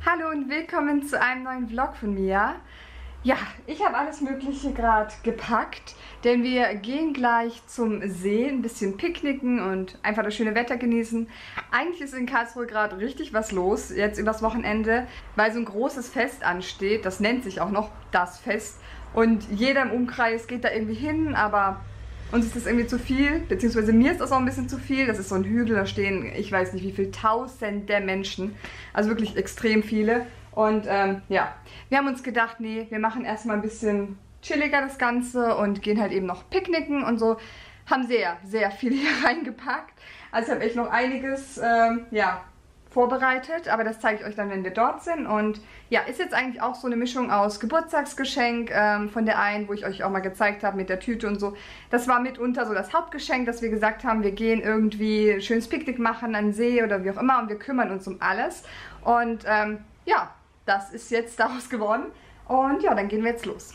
Hallo und willkommen zu einem neuen Vlog von mir. Ja, ich habe alles Mögliche gerade gepackt, denn wir gehen gleich zum See, ein bisschen picknicken und einfach das schöne Wetter genießen. Eigentlich ist in Karlsruhe gerade richtig was los, jetzt übers Wochenende, weil so ein großes Fest ansteht. Das nennt sich auch noch das Fest. Und jeder im Umkreis geht da irgendwie hin, aber uns ist das irgendwie zu viel, beziehungsweise mir ist das auch ein bisschen zu viel. Das ist so ein Hügel, da stehen, ich weiß nicht wie viele Tausende Menschen, also wirklich extrem viele. Und ja, wir haben uns gedacht, nee, wir machen erstmal ein bisschen chilliger das Ganze und gehen halt eben noch picknicken und so. Haben sehr, sehr viel hier reingepackt. Also ich habe echt noch einiges, ja, vorbereitet, aber das zeige ich euch dann, wenn wir dort sind. Und ja, ist jetzt eigentlich auch so eine Mischung aus Geburtstagsgeschenk von der einen, wo ich euch auch mal gezeigt habe mit der Tüte und so. Das war mitunter so das Hauptgeschenk, dass wir gesagt haben, wir gehen irgendwie ein schönes Picknick machen an den See oder wie auch immer und wir kümmern uns um alles. Und ja, das ist jetzt daraus geworden. Und ja, dann gehen wir jetzt los.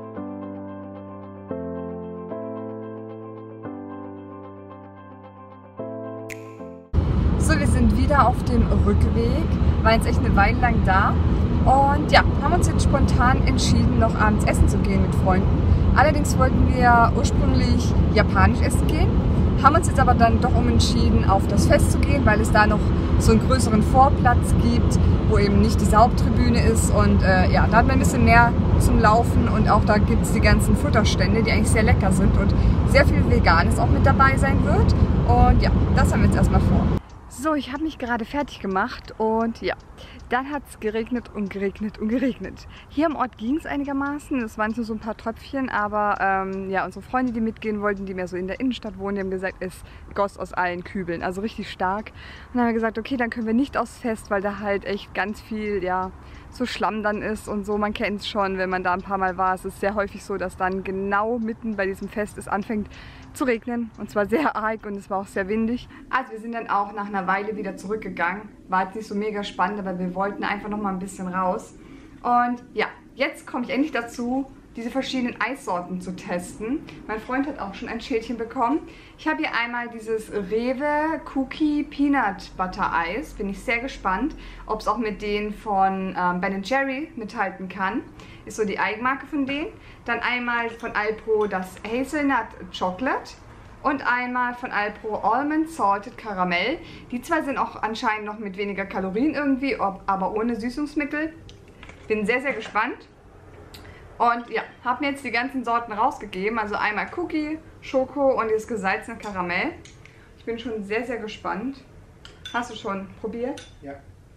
So, wir sind wieder auf dem Rückweg, waren jetzt echt eine Weile lang da und ja, haben uns jetzt spontan entschieden, noch abends essen zu gehen mit Freunden. Allerdings wollten wir ursprünglich japanisch essen gehen, haben uns jetzt aber dann doch umentschieden, auf das Fest zu gehen, weil es da noch so einen größeren Vorplatz gibt, wo eben nicht diese Haupttribüne ist und ja, da hat man ein bisschen mehr zum Laufen und auch da gibt es die ganzen Futterstände, die eigentlich sehr lecker sind und sehr viel Veganes auch mit dabei sein wird und ja, das haben wir jetzt erstmal vor. So, ich habe mich gerade fertig gemacht und ja, dann hat es geregnet und geregnet und geregnet. Hier im Ort ging es einigermaßen, es waren nur so ein paar Tröpfchen, aber ja, unsere Freunde, die mitgehen wollten, die mehr so in der Innenstadt wohnen, die haben gesagt, es goss aus allen Kübeln, also richtig stark. Und dann haben wir gesagt, okay, dann können wir nicht aufs Fest, weil da halt echt ganz viel, ja, so Schlamm dann ist und so. Man kennt es schon, wenn man da ein paar Mal war. Es ist sehr häufig so, dass dann genau mitten bei diesem Fest es anfängt zu regnen und zwar sehr arg und es war auch sehr windig. Also wir sind dann auch nach einer Weile wieder zurückgegangen. War jetzt nicht so mega spannend, aber wir wollten einfach noch mal ein bisschen raus. Und ja, jetzt komme ich endlich dazu, diese verschiedenen Eissorten zu testen. Mein Freund hat auch schon ein Schälchen bekommen. Ich habe hier einmal dieses Rewe Cookie Peanut Butter Eis. Bin ich sehr gespannt, ob es auch mit denen von Ben & Jerry mithalten kann. Ist so die Eigenmarke von denen. Dann einmal von Alpro das Hazelnut Chocolate. Und einmal von Alpro Almond Salted Caramel. Die zwei sind auch anscheinend noch mit weniger Kalorien irgendwie, aber ohne Süßungsmittel. Bin sehr, sehr gespannt. Und ja, habe mir jetzt die ganzen Sorten rausgegeben. Also einmal Cookie, Schoko und das gesalzene Karamell. Ich bin schon sehr, sehr gespannt. Hast du schon probiert? Ja.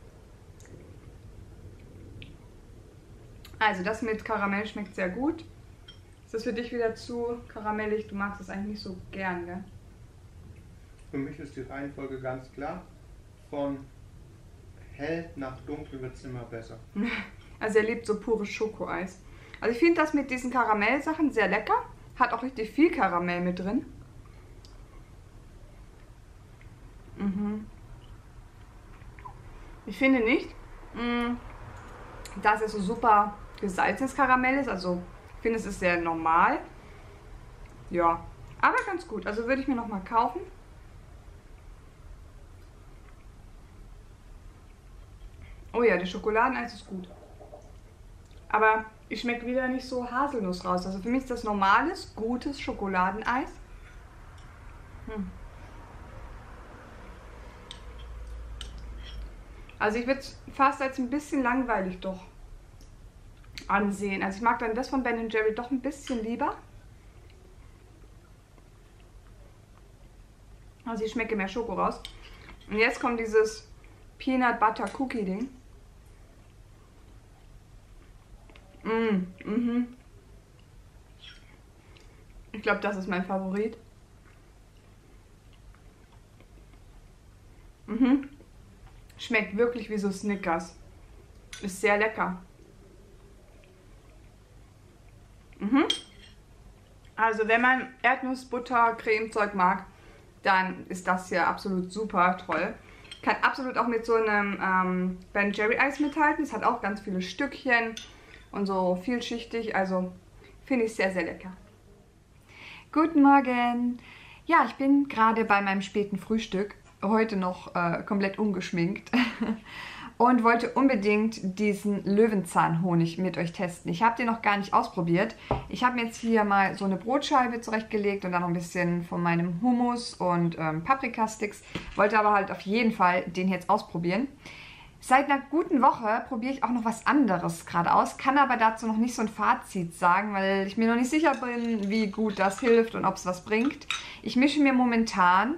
Also das mit Karamell schmeckt sehr gut. Ist das für dich wieder zu karamellig? Du magst das eigentlich nicht so gern, gell? Für mich ist die Reihenfolge ganz klar. Von hell nach dunkel wird es immer besser. Also er liebt so pures Schokoeis. Also ich finde das mit diesen Karamellsachen sehr lecker. Hat auch richtig viel Karamell mit drin. Ich finde nicht, dass es so super gesalzenes Karamell ist. Also ich finde, es ist sehr normal. Ja, aber ganz gut. Also würde ich mir nochmal kaufen. Oh ja, das Schokoladeneis ist gut. Aber ich schmecke wieder nicht so Haselnuss raus. Also für mich ist das normales, gutes Schokoladeneis. Also ich würde es fast als ein bisschen langweilig doch ansehen. Also ich mag dann das von Ben & Jerry doch ein bisschen lieber. Also ich schmecke mehr Schoko raus. Und jetzt kommt dieses Peanut Butter Cookie Ding. Ich glaube, das ist mein Favorit. Schmeckt wirklich wie so Snickers. Ist sehr lecker. Also wenn man Erdnussbutter, Cremezeug mag, dann ist das hier absolut super toll. Kann absolut auch mit so einem Ben & Jerry Eis mithalten. Es hat auch ganz viele Stückchen und so vielschichtig. Also finde ich sehr, sehr lecker. Guten Morgen! Ja, ich bin gerade bei meinem späten Frühstück. Heute noch komplett ungeschminkt. und wollte unbedingt diesen Löwenzahnhonig mit euch testen. Ich habe den noch gar nicht ausprobiert. Ich habe mir jetzt hier mal so eine Brotscheibe zurechtgelegt und dann noch ein bisschen von meinem Hummus und Paprikasticks. Wollte aber halt auf jeden Fall den jetzt ausprobieren. Seit einer guten Woche probiere ich auch noch was anderes gerade aus, kann aber dazu noch nicht so ein Fazit sagen, weil ich mir noch nicht sicher bin, wie gut das hilft und ob es was bringt. Ich mische mir momentan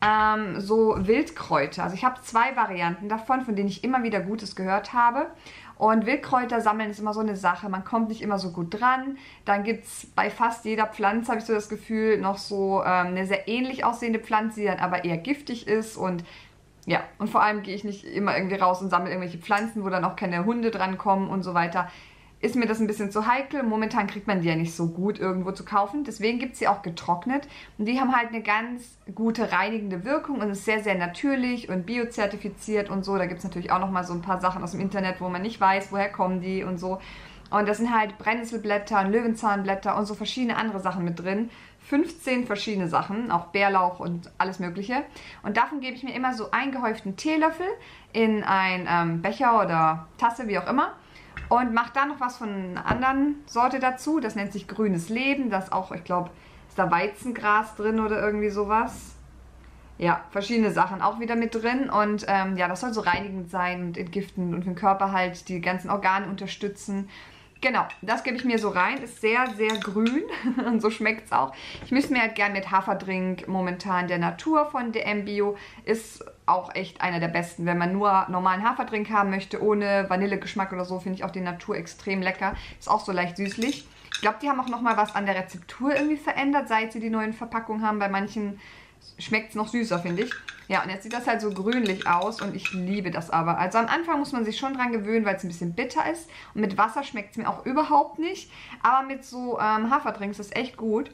so Wildkräuter. Also ich habe 2 Varianten davon, von denen ich immer wieder Gutes gehört habe. Und Wildkräuter sammeln ist immer so eine Sache, man kommt nicht immer so gut dran. Dann gibt es bei fast jeder Pflanze, habe ich so das Gefühl, noch so eine sehr ähnlich aussehende Pflanze, die dann aber eher giftig ist. Und ja, und vor allem gehe ich nicht immer irgendwie raus und sammle irgendwelche Pflanzen, wo dann auch keine Hunde dran kommen und so weiter. Ist mir das ein bisschen zu heikel. Momentan kriegt man die ja nicht so gut irgendwo zu kaufen. Deswegen gibt es sie auch getrocknet. Und die haben halt eine ganz gute reinigende Wirkung und ist sehr, sehr natürlich und biozertifiziert und so. Da gibt es natürlich auch nochmal so ein paar Sachen aus dem Internet, wo man nicht weiß, woher kommen die und so. Und da sind halt Brennnesselblätter und Löwenzahnblätter und so verschiedene andere Sachen mit drin. 15 verschiedene Sachen, auch Bärlauch und alles mögliche. Und davon gebe ich mir immer so einen gehäuften Teelöffel in einen Becher oder Tasse, wie auch immer. Und mache da noch was von einer anderen Sorte dazu. Das nennt sich grünes Leben. Das auch, ich glaube, ist da Weizengras drin oder irgendwie sowas. Ja, verschiedene Sachen auch wieder mit drin. Und ja, das soll so reinigend sein und entgiftend und für den Körper halt die ganzen Organe unterstützen. Genau, das gebe ich mir so rein. Ist sehr, sehr grün und so schmeckt es auch. Ich mische mir halt gern mit Haferdrink momentan der Natur von DM Bio. Ist auch echt einer der besten. Wenn man nur normalen Haferdrink haben möchte, ohne Vanillegeschmack oder so, finde ich auch die Natur extrem lecker. Ist auch so leicht süßlich. Ich glaube, die haben auch nochmal was an der Rezeptur irgendwie verändert, seit sie die neuen Verpackungen haben. Bei manchen schmeckt es noch süßer, finde ich. Ja, und jetzt sieht das halt so grünlich aus und ich liebe das aber. Also am Anfang muss man sich schon dran gewöhnen, weil es ein bisschen bitter ist. Und mit Wasser schmeckt es mir auch überhaupt nicht. Aber mit so Haferdrinks ist es echt gut.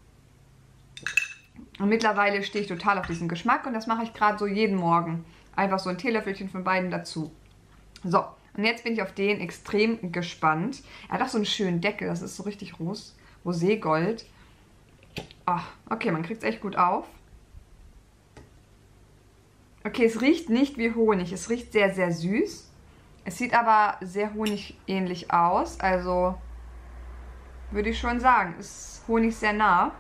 Und mittlerweile stehe ich total auf diesen Geschmack und das mache ich gerade so jeden Morgen. Einfach so ein Teelöffelchen von beiden dazu. So, und jetzt bin ich auf den extrem gespannt. Er hat auch so einen schönen Deckel, das ist so richtig Roségold. Ach, okay, man kriegt es echt gut auf. Okay, es riecht nicht wie Honig. Es riecht sehr, sehr süß. Es sieht aber sehr honigähnlich aus. Also würde ich schon sagen, ist Honig sehr nah.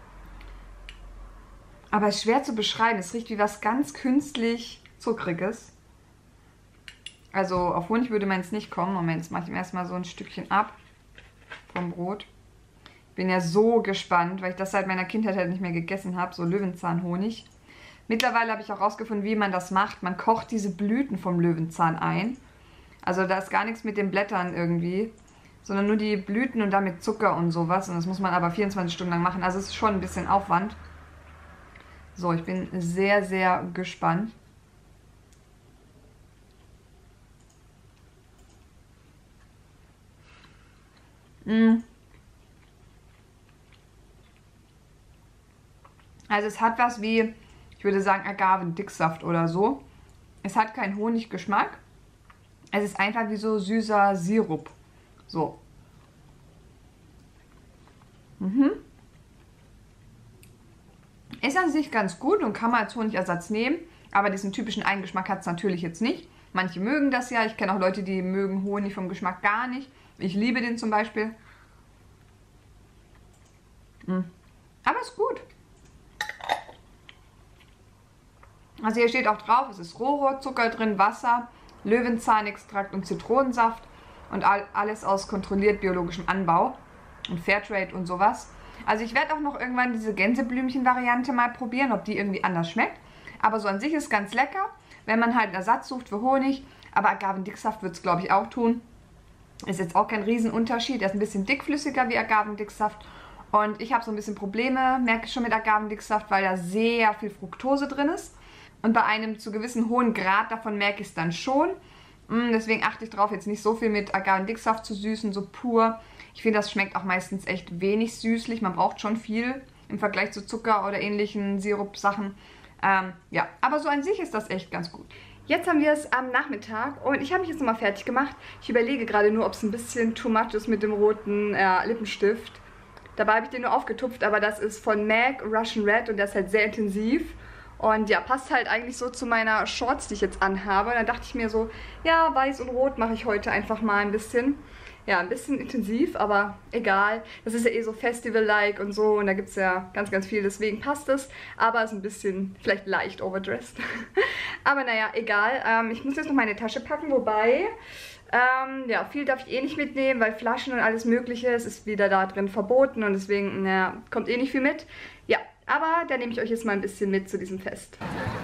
Aber es ist schwer zu beschreiben. Es riecht wie was ganz künstlich Zuckriges. Also auf Honig würde man jetzt nicht kommen. Moment, jetzt mache ich ihm erstmal so ein Stückchen ab vom Brot. Bin ja so gespannt, weil ich das seit meiner Kindheit halt nicht mehr gegessen habe. So Löwenzahnhonig. Mittlerweile habe ich auch rausgefunden, wie man das macht. Man kocht diese Blüten vom Löwenzahn ein. Also da ist gar nichts mit den Blättern irgendwie, sondern nur die Blüten und damit Zucker und sowas. Und das muss man aber 24 Stunden lang machen. Also es ist schon ein bisschen Aufwand. So, ich bin sehr, sehr gespannt. Also es hat was wie, ich würde sagen, Agavendicksaft oder so. Es hat keinen Honiggeschmack. Es ist einfach wie so süßer Sirup. So. Ist an sich ganz gut und kann man als Honigersatz nehmen. Aber diesen typischen Eigengeschmack hat es natürlich jetzt nicht. Manche mögen das ja. Ich kenne auch Leute, die mögen Honig vom Geschmack gar nicht. Ich liebe den zum Beispiel. Aber ist gut. Also hier steht auch drauf, es ist Rohrohrzucker drin, Wasser, Löwenzahnextrakt und Zitronensaft und alles aus kontrolliert biologischem Anbau und Fairtrade und sowas. Also ich werde auch noch irgendwann diese Gänseblümchen-Variante mal probieren, ob die irgendwie anders schmeckt. Aber so an sich ist ganz lecker, wenn man halt einen Ersatz sucht für Honig. Aber Agavendicksaft wird es, glaube ich, auch tun. Ist jetzt auch kein Riesenunterschied. Er ist ein bisschen dickflüssiger wie Agavendicksaft. Und ich habe so ein bisschen Probleme, merke ich schon mit Agavendicksaft, weil da sehr viel Fructose drin ist. Und bei einem zu gewissen hohen Grad davon merke ich es dann schon. Deswegen achte ich darauf, jetzt nicht so viel mit Agavendicksaft zu süßen, so pur. Ich finde, das schmeckt auch meistens echt wenig süßlich. Man braucht schon viel im Vergleich zu Zucker oder ähnlichen Sirupsachen. Ja, aber so an sich ist das echt ganz gut. Jetzt haben wir es am Nachmittag und ich habe mich jetzt nochmal fertig gemacht. Ich überlege gerade nur, ob es ein bisschen too much ist mit dem roten Lippenstift. Dabei habe ich den nur aufgetupft, aber das ist von MAC Russian Red und der ist halt sehr intensiv. Und ja, passt halt eigentlich so zu meiner Shorts, die ich jetzt anhabe. Und dann dachte ich mir so, ja, weiß und rot mache ich heute einfach mal ein bisschen. Ja, ein bisschen intensiv, aber egal. Das ist ja eh so Festival-like und so. Und da gibt es ja ganz, ganz viel, deswegen passt es. Aber es ist ein bisschen vielleicht leicht overdressed. Aber naja, egal. Ich muss jetzt noch meine Tasche packen, wobei... ja, viel darf ich eh nicht mitnehmen, weil Flaschen und alles mögliche, es ist wieder da drin verboten und deswegen, naja, kommt eh nicht viel mit. Ja, aber da nehme ich euch jetzt mal ein bisschen mit zu diesem Fest.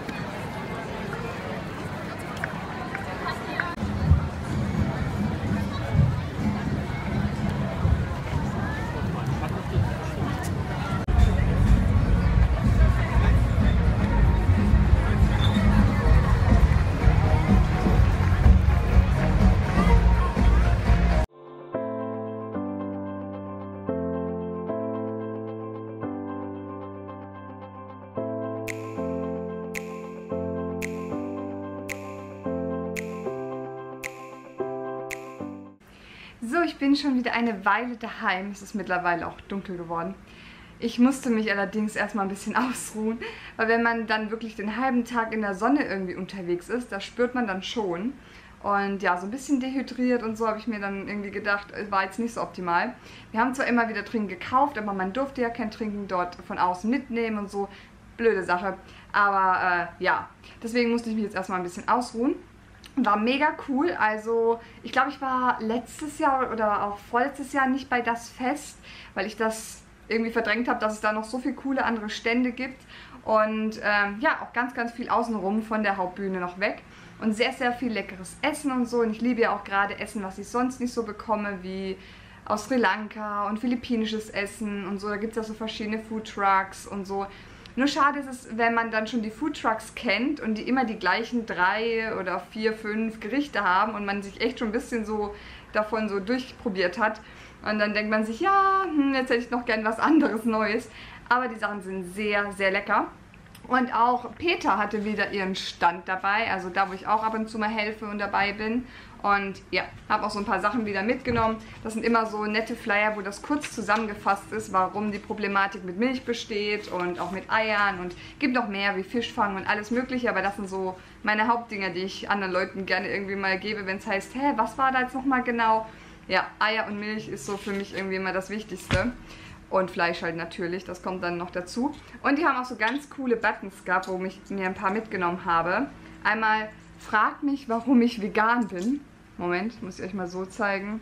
So, ich bin schon wieder eine Weile daheim. Es ist mittlerweile auch dunkel geworden. Ich musste mich allerdings erstmal ein bisschen ausruhen, weil wenn man dann wirklich den halben Tag in der Sonne irgendwie unterwegs ist, das spürt man dann schon. Und ja, so ein bisschen dehydriert und so habe ich mir dann irgendwie gedacht, war jetzt nicht so optimal. Wir haben zwar immer wieder Trinken gekauft, aber man durfte ja kein Trinken dort von außen mitnehmen und so. Blöde Sache. Aber ja, deswegen musste ich mich jetzt erstmal ein bisschen ausruhen. War mega cool, also ich glaube, ich war letztes Jahr oder auch vorletztes Jahr nicht bei das Fest, weil ich das irgendwie verdrängt habe, dass es da noch so viele coole andere Stände gibt und ja, auch ganz, ganz viel außenrum von der Hauptbühne noch weg und sehr, sehr viel leckeres Essen und so und ich liebe ja auch gerade Essen, was ich sonst nicht so bekomme, wie aus Sri Lanka und philippinisches Essen und so, da gibt es ja so verschiedene Foodtrucks und so. Nur schade ist es, wenn man dann schon die Foodtrucks kennt und die immer die gleichen 3 oder 4, 5 Gerichte haben und man sich echt schon ein bisschen so davon so durchprobiert hat. Und dann denkt man sich, ja, jetzt hätte ich noch gern was anderes Neues. Aber die Sachen sind sehr, sehr lecker. Und auch Peter hatte wieder ihren Stand dabei, also da, wo ich auch ab und zu mal helfe und dabei bin. Und ja, habe auch so ein paar Sachen wieder mitgenommen. Das sind immer so nette Flyer, wo das kurz zusammengefasst ist, warum die Problematik mit Milch besteht und auch mit Eiern. Und gibt noch mehr wie Fischfang und alles mögliche, aber das sind so meine Hauptdinger, die ich anderen Leuten gerne irgendwie mal gebe, wenn es heißt, hä, was war da jetzt nochmal genau? Ja, Eier und Milch ist so für mich irgendwie immer das Wichtigste. Und Fleisch halt natürlich, das kommt dann noch dazu. Und die haben auch so ganz coole Buttons gehabt, wo ich mir ein paar mitgenommen habe. Einmal, fragt mich, warum ich vegan bin. Moment, muss ich euch mal so zeigen.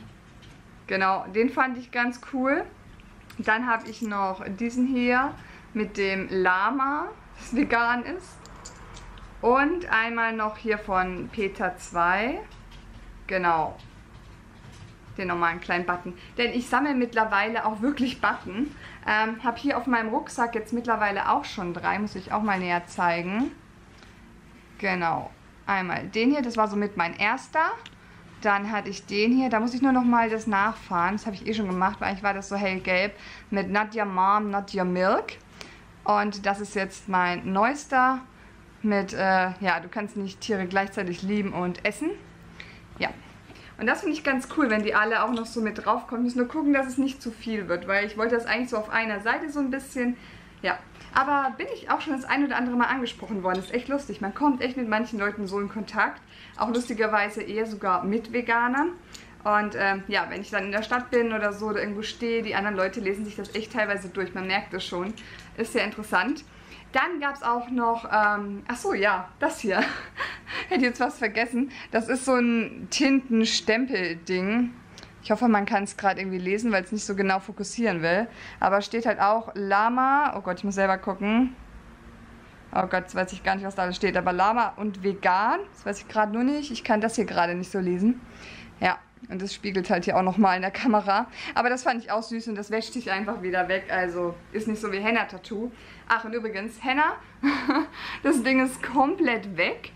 Genau, den fand ich ganz cool. Dann habe ich noch diesen hier mit dem Lama, das vegan ist. Und einmal noch hier von Peter 2. Genau. Den normalen kleinen Button. Denn ich sammle mittlerweile auch wirklich Button. Habe hier auf meinem Rucksack jetzt mittlerweile auch schon 3. Muss ich auch mal näher zeigen. Genau. Einmal den hier, das war somit mein erster. Dann hatte ich den hier, da muss ich nur noch mal das nachfahren. Das habe ich eh schon gemacht, weil eigentlich war das so hellgelb. Mit Not Your Mom, Not Your Milk. Und das ist jetzt mein neuester. Mit, ja, du kannst nicht Tiere gleichzeitig lieben und essen. Ja. Und das finde ich ganz cool, wenn die alle auch noch so mit draufkommen. Ich muss nur gucken, dass es nicht zu viel wird, weil ich wollte das eigentlich so auf einer Seite so ein bisschen, ja. Aber bin ich auch schon das ein oder andere Mal angesprochen worden. Das ist echt lustig. Man kommt echt mit manchen Leuten so in Kontakt. Auch lustigerweise eher sogar mit Veganern. Und ja, wenn ich dann in der Stadt bin oder so oder irgendwo stehe, die anderen Leute lesen sich das echt teilweise durch. Man merkt das schon. Ist sehr interessant. Dann gab es auch noch, ach so, ja, das hier. Hätte jetzt was vergessen. Das ist so ein Tintenstempel-Ding. Ich hoffe, man kann es gerade irgendwie lesen, weil es nicht so genau fokussieren will. Aber steht halt auch Lama. Oh Gott, ich muss selber gucken. Oh Gott, jetzt weiß ich gar nicht, was da alles steht. Aber Lama und vegan, das weiß ich gerade nur nicht. Ich kann das hier gerade nicht so lesen. Ja, und das spiegelt halt hier auch nochmal in der Kamera. Aber das fand ich auch süß und das wäscht sich einfach wieder weg. Also ist nicht so wie Henna-Tattoo. Ach, und übrigens, Henna, das Ding ist komplett weg.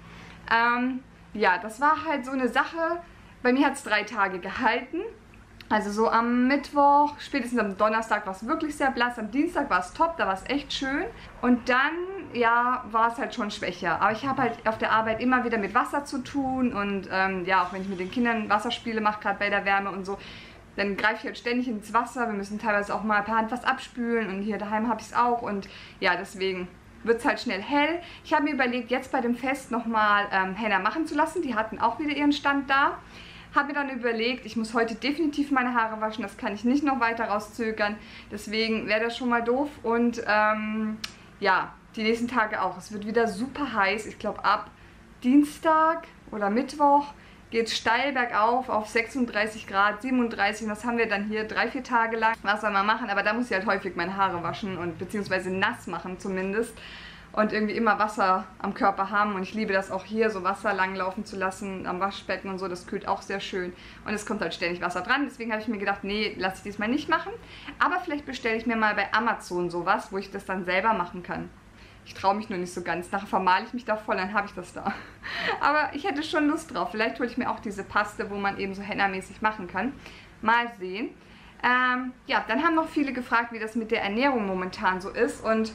Ja, das war halt so eine Sache. Bei mir hat es 3 Tage gehalten. Also so am Mittwoch, spätestens am Donnerstag war es wirklich sehr blass. Am Dienstag war es top, da war es echt schön. Und dann, ja, war es halt schon schwächer. Aber ich habe halt auf der Arbeit immer wieder mit Wasser zu tun. Und ja, auch wenn ich mit den Kindern Wasserspiele mache, gerade bei der Wärme und so, dann greife ich halt ständig ins Wasser. Wir müssen teilweise auch mal per Hand was abspülen. Und hier daheim habe ich es auch. Und ja, deswegen wird es halt schnell hell. Ich habe mir überlegt, jetzt bei dem Fest nochmal Henna machen zu lassen. Die hatten auch wieder ihren Stand da. Habe mir dann überlegt, ich muss heute definitiv meine Haare waschen. Das kann ich nicht noch weiter rauszögern. Deswegen wäre das schon mal doof. Und ja, die nächsten Tage auch. Es wird wieder super heiß. Ich glaube, ab Dienstag oder Mittwoch geht es steil bergauf auf 36 Grad, 37. Und das haben wir dann hier 3-4 Tage lang. Was soll man machen? Aber da muss ich halt häufig meine Haare waschen und beziehungsweise nass machen zumindest. Und irgendwie immer Wasser am Körper haben. Und ich liebe das auch hier, so Wasser langlaufen zu lassen am Waschbecken und so. Das kühlt auch sehr schön. Und es kommt halt ständig Wasser dran. Deswegen habe ich mir gedacht, nee, lasse ich diesmal nicht machen. Aber vielleicht bestelle ich mir mal bei Amazon sowas, wo ich das dann selber machen kann. Ich traue mich nur nicht so ganz. Nachher vermale ich mich da voll, dann habe ich das da. Aber ich hätte schon Lust drauf. Vielleicht hole ich mir auch diese Paste, wo man eben so hennamäßig machen kann. Mal sehen. Ja, dann haben noch viele gefragt, wie das mit der Ernährung momentan so ist. Und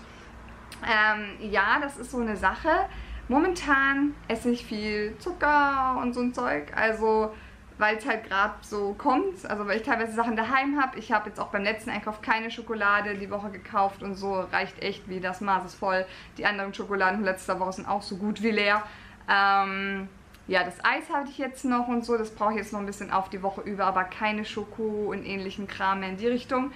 ja, das ist so eine Sache. Momentan esse ich viel Zucker und so ein Zeug, also weil es halt gerade so kommt, also weil ich teilweise Sachen daheim habe. Ich habe jetzt auch beim letzten Einkauf keine Schokolade die Woche gekauft und so, reicht echt, wie das Maß ist voll. Die anderen Schokoladen von letzter Woche sind auch so gut wie leer. Ja, das Eis hatte ich jetzt noch und so, das brauche ich jetzt noch ein bisschen auf die Woche über, aber keine Schoko und ähnlichen Kram mehr in die Richtung.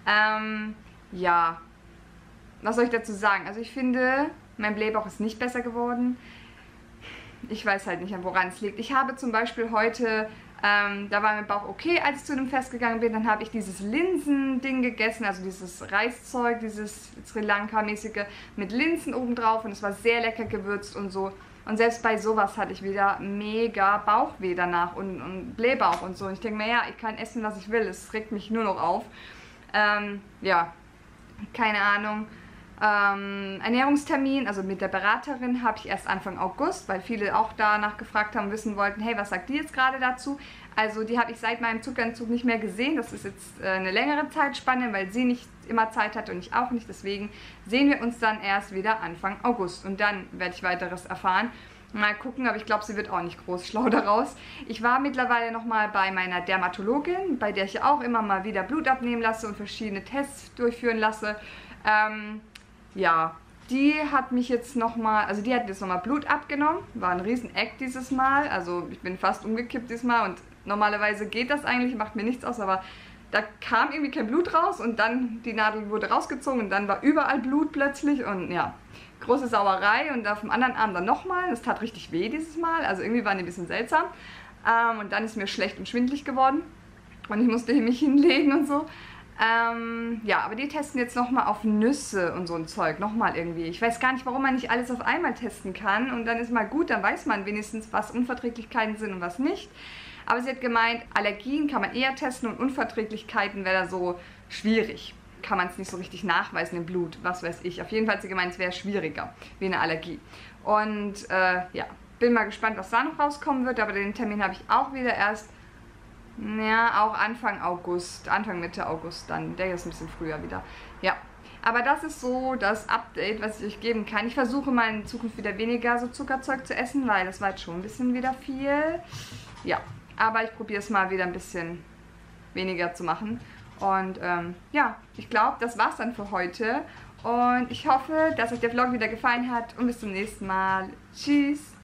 Ja, was soll ich dazu sagen? Also ich finde, mein Blähbauch ist nicht besser geworden. Ich weiß halt nicht, woran es liegt. Ich habe zum Beispiel heute, da war mein Bauch okay, als ich zu dem Fest gegangen bin. Dann habe ich dieses Linsending gegessen, also dieses Reiszeug, dieses Sri Lanka-mäßige mit Linsen obendrauf. Und es war sehr lecker gewürzt und so. Und selbst bei sowas hatte ich wieder mega Bauchweh danach und Blähbauch und so. Und ich denke mir, ja, ich kann essen, was ich will. Es regt mich nur noch auf. Ja, keine Ahnung. Ernährungstermin, also mit der Beraterin, habe ich erst Anfang August, weil viele auch danach gefragt haben, wissen wollten, hey, was sagt die jetzt gerade dazu? Also die habe ich seit meinem Zuckerentzug nicht mehr gesehen. Das ist jetzt eine längere Zeitspanne, weil sie nicht immer Zeit hat und ich auch nicht. Deswegen sehen wir uns dann erst wieder Anfang August und dann werde ich weiteres erfahren. Mal gucken, aber ich glaube, sie wird auch nicht groß schlau daraus. Ich war mittlerweile nochmal bei meiner Dermatologin, bei der ich auch immer mal wieder Blut abnehmen lasse und verschiedene Tests durchführen lasse. Ja, die hat mich jetzt nochmal, also die hat jetzt nochmal Blut abgenommen. War ein Riesen-Eck dieses Mal, also ich bin fast umgekippt diesmal und normalerweise geht das eigentlich, macht mir nichts aus, aber da kam irgendwie kein Blut raus und dann die Nadel wurde rausgezogen und dann war überall Blut plötzlich und ja, große Sauerei und auf dem anderen Arm dann nochmal. Das tat richtig weh dieses Mal, also irgendwie waren die ein bisschen seltsam. Und dann ist mir schlecht und schwindelig geworden und ich musste mich hinlegen und so. Ja, aber die testen jetzt nochmal auf Nüsse und so ein Zeug, nochmal irgendwie. Ich weiß gar nicht, warum man nicht alles auf einmal testen kann und dann ist mal gut, dann weiß man wenigstens, was Unverträglichkeiten sind und was nicht. Aber sie hat gemeint, Allergien kann man eher testen und Unverträglichkeiten wäre da so schwierig. Kann man es nicht so richtig nachweisen im Blut, was weiß ich. Auf jeden Fall hat sie gemeint, es wäre schwieriger, wie eine Allergie. Und ja, bin mal gespannt, was da noch rauskommen wird, aber den Termin habe ich auch wieder erst. Ja, auch Anfang August, Anfang Mitte August dann. Der ist ein bisschen früher wieder. Ja, aber das ist so das Update, was ich euch geben kann. Ich versuche mal in Zukunft wieder weniger so Zuckerzeug zu essen, weil das war jetzt schon ein bisschen wieder viel. Ja, aber ich probiere es mal wieder ein bisschen weniger zu machen. Und ja, ich glaube, das war's dann für heute. Und ich hoffe, dass euch der Vlog wieder gefallen hat. Und bis zum nächsten Mal. Tschüss!